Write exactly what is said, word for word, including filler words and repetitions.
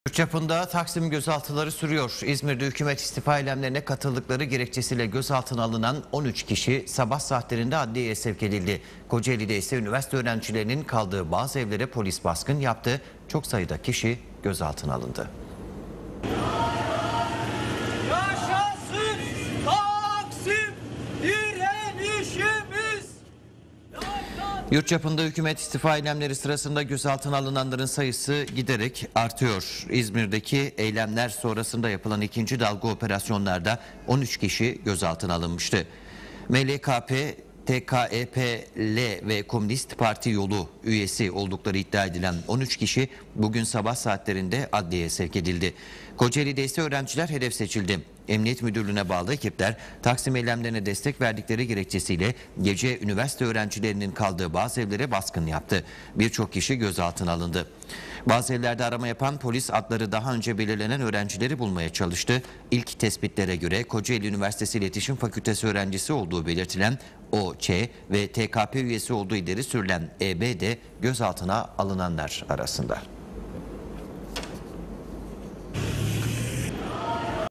Yurt çapında Taksim gözaltıları sürüyor. İzmir'de hükümet istifa eylemlerine katıldıkları gerekçesiyle gözaltına alınan on üç kişi sabah saatlerinde adliyeye sevk edildi. Kocaeli'de ise üniversite öğrencilerinin kaldığı bazı evlere polis baskın yaptı. Çok sayıda kişi gözaltına alındı. Yaşasın Taksim direnişimiz! Yurt çapında hükümet istifa eylemleri sırasında gözaltına alınanların sayısı giderek artıyor. İzmir'deki eylemler sonrasında yapılan ikinci dalga operasyonlarda on üç kişi gözaltına alınmıştı. M L K P, T K E P L ve Komünist Parti Yolu üyesi oldukları iddia edilen on üç kişi bugün sabah saatlerinde adliyeye sevk edildi. Kocaeli'de ise öğrenciler hedef seçildi. Emniyet Müdürlüğü'ne bağlı ekipler Taksim eylemlerine destek verdikleri gerekçesiyle gece üniversite öğrencilerinin kaldığı bazı evlere baskın yaptı. Birçok kişi gözaltına alındı. Bazı evlerde arama yapan polis adları daha önce belirlenen öğrencileri bulmaya çalıştı. İlk tespitlere göre Kocaeli Üniversitesi İletişim Fakültesi öğrencisi olduğu belirtilen O Ç ve T K P üyesi olduğu ileri sürülen E B de gözaltına alınanlar arasında.